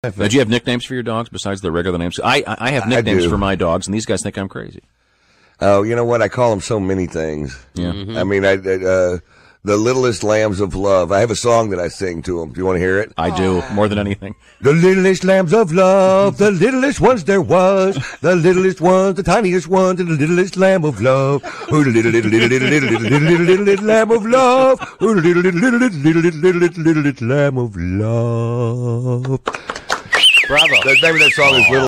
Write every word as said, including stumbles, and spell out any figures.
Uh, do you have nicknames for your dogs besides the regular names? I I have nicknames for my dogs, and these guys think I'm crazy. Oh, you know what? I call them so many things. Yeah. Mm-hmm. I mean, I, uh, the littlest lambs of love. I have a song that I sing to them. Do you want to hear it? I do, more than anything. The littlest lambs of love, the littlest ones there was, the littlest ones, the tiniest ones, and the littlest lamb of love. Oh, the little, little, little, little, little, little, little, little, little, little lamb of love. Oh, the little, little, little, little, little, little, little, little, little lamb of love. Bravo. The name of that song is Little.